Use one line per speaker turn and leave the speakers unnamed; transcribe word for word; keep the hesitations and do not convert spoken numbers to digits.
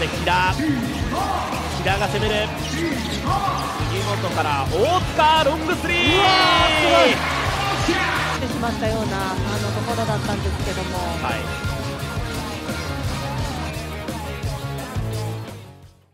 して木田木田が攻める。杉本から大塚ロングスリー。
してしまったようなあのところだったんですけども、
はい